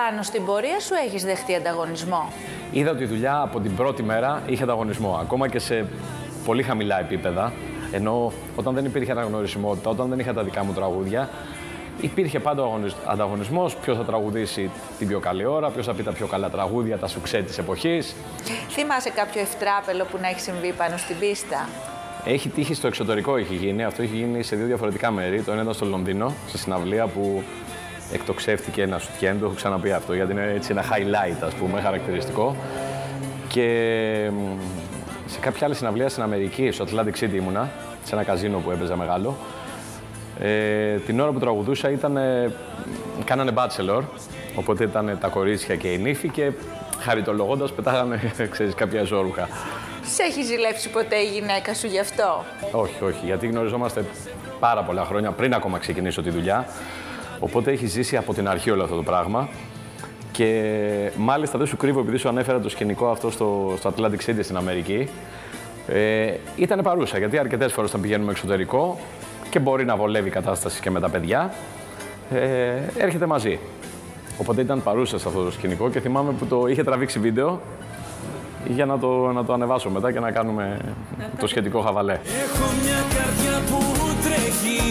πάνω στην πορεία σου έχεις δεχτεί ανταγωνισμό? Είδα ότι η δουλειά από την πρώτη μέρα είχε ανταγωνισμό, ακόμα και σε πολύ χαμηλά επίπεδα. Ενώ όταν δεν υπήρχε αναγνωρισιμότητα, όταν δεν είχα τα δικά μου τραγούδια, υπήρχε πάντα ανταγωνισμός. Ποιος θα τραγουδήσει την πιο καλή ώρα, ποιος θα πει τα πιο καλά τραγούδια, τα σουξέ της εποχής. Θυμάσαι κάποιο ευτράπελο που να έχει συμβεί πάνω στην πίστα? Έχει τύχει στο εξωτερικό, έχει γίνει. Αυτό έχει γίνει σε δύο διαφορετικά μέρη. Το ένα ήταν στο Λονδίνο, σε συναυλία που εκτοξεύτηκε ένα σουτιέν. Το έχω ξαναπεί αυτό, γιατί είναι έτσι ένα highlight, ας πούμε, χαρακτηριστικό. Και σε κάποια άλλη συναυλία στην Αμερική, στο Atlantic City ήμουνα, σε ένα καζίνο που έπαιζα μεγάλο. Την ώρα που τραγουδούσα κάνανε bachelor, οπότε ήταν τα κορίτσια και η νύφη και χαριτολογώντας πετάγανε, ξέρεις, κάποια ζώρουχα. Σε έχει ζηλέψει ποτέ η γυναίκα σου γι' αυτό? Όχι, όχι, γιατί γνωριζόμαστε πάρα πολλά χρόνια πριν ακόμα ξεκινήσω τη δουλειά, οπότε έχει ζήσει από την αρχή όλο αυτό το πράγμα. Και μάλιστα δεν σου κρύβω, επειδή σου ανέφερα το σκηνικό αυτό στο Atlantic City στην Αμερική, ήταν παρούσα, γιατί αρκετές φορές όταν πηγαίνουμε εξωτερικό και μπορεί να βολεύει η κατάσταση και με τα παιδιά, έρχεται μαζί. Οπότε ήταν παρούσα σε αυτό το σκηνικό και θυμάμαι που το είχε τραβήξει βίντεο για να το ανεβάσω μετά και να κάνουμε το σχετικό χαβαλέ. Έχω μια καρδιά που τρέχει,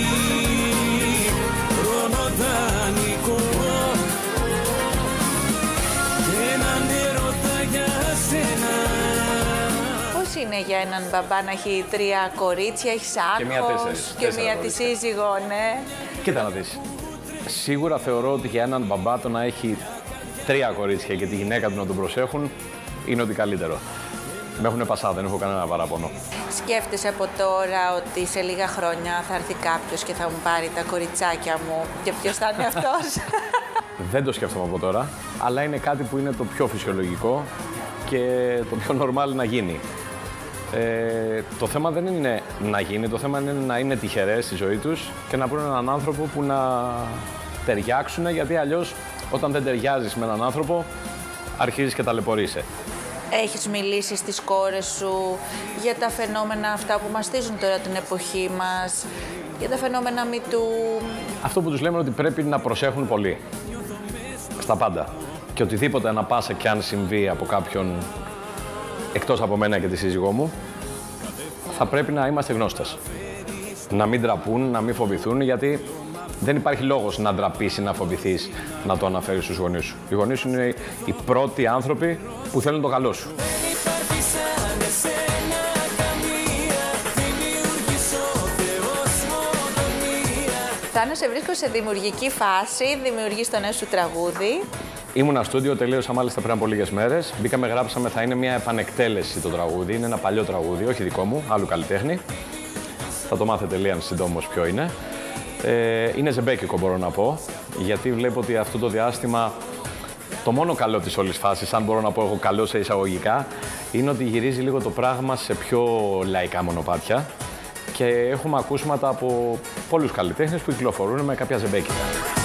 χρονοτανικό, και έναν έρωτα για σένα. Πώς είναι για έναν μπαμπά να έχει 3 κορίτσια, έχεις άγχος και μία τη σύζυγο, ναι? Κοίτα να δεις. Σίγουρα θεωρώ ότι για έναν μπαμπά το να έχει 3 κορίτσια και τη γυναίκα του να τον προσέχουν είναι ότι καλύτερο. Με έχουν πασά, δεν έχω κανένα παράπονο. Σκέφτεσαι από τώρα ότι σε λίγα χρόνια θα έρθει κάποιος και θα μου πάρει τα κοριτσάκια μου και ποιος θα είναι αυτός? Δεν το σκέφτομαι από τώρα, αλλά είναι κάτι που είναι το πιο φυσιολογικό και το πιο normal να γίνει. Το θέμα δεν είναι να γίνει, το θέμα είναι να είναι τυχερές στη ζωή τους και να βρουν έναν άνθρωπο που να ταιριάξουν, γιατί αλλιώς όταν δεν ταιριάζεις με έναν άνθρωπο αρχίζεις και ταλαιπωρείσαι. Έχεις μιλήσει στις κόρες σου για τα φαινόμενα αυτά που μαστίζουν τώρα την εποχή μας, για τα φαινόμενα MeToo? Αυτό που τους λέμε είναι ότι πρέπει να προσέχουν πολύ, στα πάντα. Και οτιδήποτε ανα πάσα κι αν συμβεί από κάποιον εκτός από μένα και τη σύζυγό μου, θα πρέπει να είμαστε γνώστες. Να μην ντραπούν, να μην φοβηθούν, γιατί δεν υπάρχει λόγος να ντραπείς ή να φοβηθείς να το αναφέρεις στους γονείς σου. Οι γονείς σου είναι οι πρώτοι άνθρωποι που θέλουν το καλό σου. Θάνο, σε βρίσκω σε δημιουργική φάση, δημιουργείς το νέο σου τραγούδι. Ήμουνα στούντιο, τελείωσα μάλιστα πριν από λίγες μέρες. Μπήκαμε, γράψαμε, θα είναι μια επανεκτέλεση το τραγούδι. Είναι ένα παλιό τραγούδι, όχι δικό μου, άλλου καλλιτέχνη. Θα το μάθετε λίγαν συντόμως ποιο είναι. Είναι ζεμπέκικο, μπορώ να πω, γιατί βλέπω ότι αυτό το διάστημα το μόνο καλό της όλης φάσης, αν μπορώ να πω εγώ καλό σε εισαγωγικά, είναι ότι γυρίζει λίγο το πράγμα σε πιο λαϊκά μονοπάτια και έχουμε ακούσματα από πολλούς καλλιτέχνες που κυκλοφορούν με κάποια ζεμπέκικα.